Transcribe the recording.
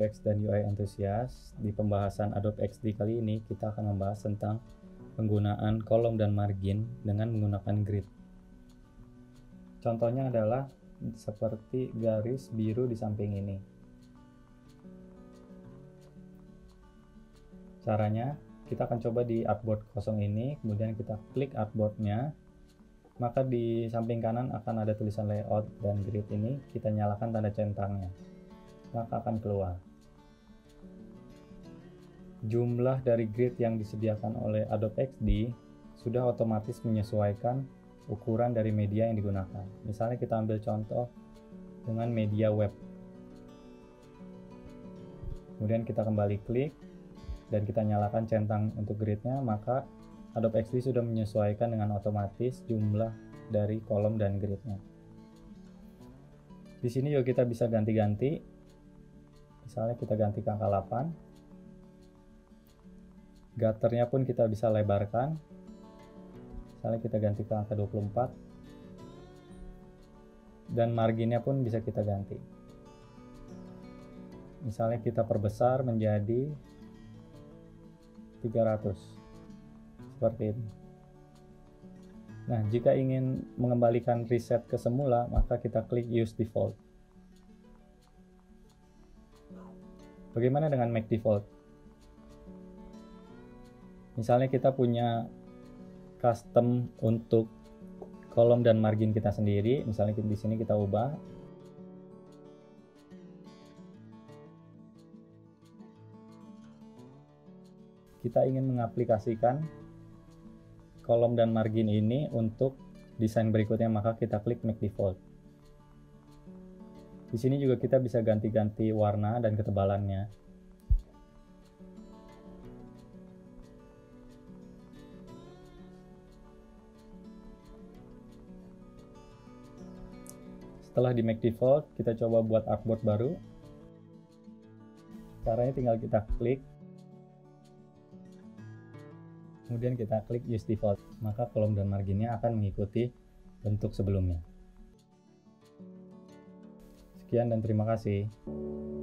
UX dan UI entusias. Di pembahasan Adobe XD kali ini kita akan membahas tentang penggunaan kolom dan margin dengan menggunakan grid. Contohnya adalah seperti garis biru di samping ini. Caranya, kita akan coba di artboard kosong ini, kemudian kita klik artboardnya, maka di samping kanan akan ada tulisan layout dan grid ini, kita nyalakan tanda centangnya, maka akan keluar. Jumlah dari grid yang disediakan oleh Adobe XD sudah otomatis menyesuaikan ukuran dari media yang digunakan. Misalnya kita ambil contoh dengan media web. Kemudian kita kembali klik dan kita nyalakan centang untuk gridnya, maka Adobe XD sudah menyesuaikan dengan otomatis jumlah dari kolom dan gridnya. Di sini juga kita bisa ganti-ganti. Misalnya kita ganti ke angka 8. Gutternya pun kita bisa lebarkan. Misalnya kita ganti ke angka 24. Dan marginnya pun bisa kita ganti. Misalnya kita perbesar menjadi 300. Seperti ini. Nah, jika ingin mengembalikan preset ke semula, maka kita klik Use Default. Bagaimana dengan Make Default? Misalnya kita punya custom untuk kolom dan margin kita sendiri, misalnya di sini kita ubah. Kita ingin mengaplikasikan kolom dan margin ini untuk desain berikutnya, maka kita klik Make Default. Di sini juga kita bisa ganti-ganti warna dan ketebalannya. Setelah di Make Default, kita coba buat artboard baru. Caranya tinggal kita klik, kemudian kita klik Use Default, maka kolom dan marginnya akan mengikuti bentuk sebelumnya. Sekian dan terima kasih.